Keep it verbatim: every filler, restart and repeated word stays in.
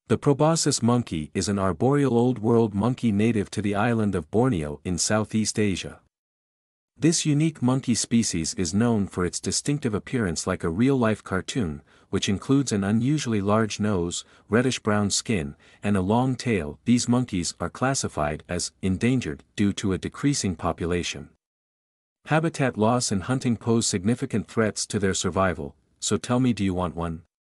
The Proboscis monkey is an arboreal Old World monkey native to the island of Borneo in Southeast Asia. This unique monkey species is known for its distinctive appearance like a real-life cartoon, which includes an unusually large nose, reddish-brown skin, and a long tail. These monkeys are classified as endangered due to a decreasing population. Habitat loss and hunting pose significant threats to their survival, so tell me, do you want one?